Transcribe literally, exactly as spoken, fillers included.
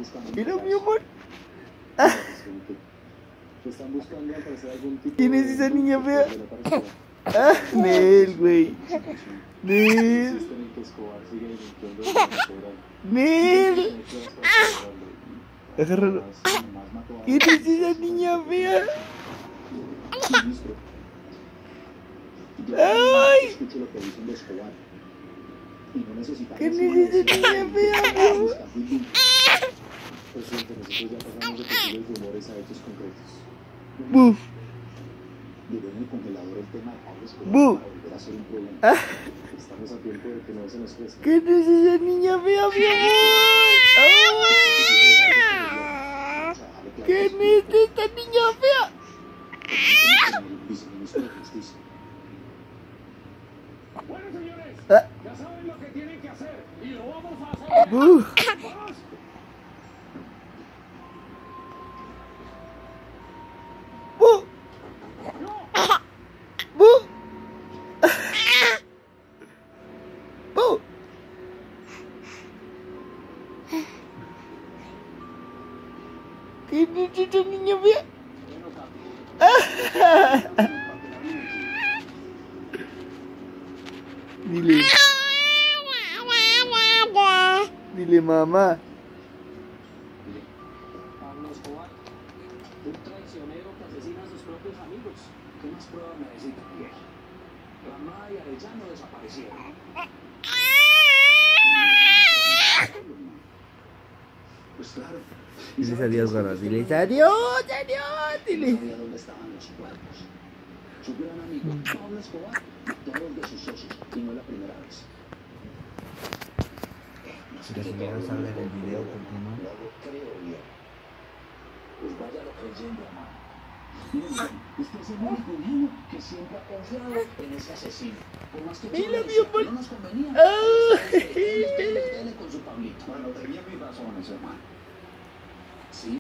Mira, mi amor. ¿Quién es esa niña fea? Ah, Nel, güey. Nel. Nel. Agárralo. ¿Quién es esa niña fea? ¡Ay! ¿Quién es esa niña fea, mi amor? ¡Buf! ¡Buf! Ah. ¿Quién es esa niña fea, mi amor? ¡Ah! ¿Quién es esta niña fea? Bueno, señores, Ah. ya saben lo que tienen que hacer y lo vamos a hacer. ¡Buf! ¡Buf! ¡Buf! ¡Buf! ¿Quién es esta niña fea? Dile. Dile, mamá. Pablo Escobar, un traicionero que asesina a sus propios amigos. ¿Qué más pruebas necesita, Miguel? Ramada y Arellano desaparecieron. Pues claro. Diles adiós, Ganas. Diles adiós, adiós. Dile. Sabía dónde estaban los cuerpos. Su gran amigo, Pablo Escobar, todos de sus socios, y no la primera vez. Pero si me vas a ver el video, ¿por qué no? No lo creo bien. Pues vaya lo creyendo, hermano. Miren, usted es el único niño que siempre ha confiado en ese asesino. Por más que Mira, yo mi le amor. no nos convenía. Ah. Él, él, él, él con su Pablito. Bueno, tenía mis razones, hermano. Sí.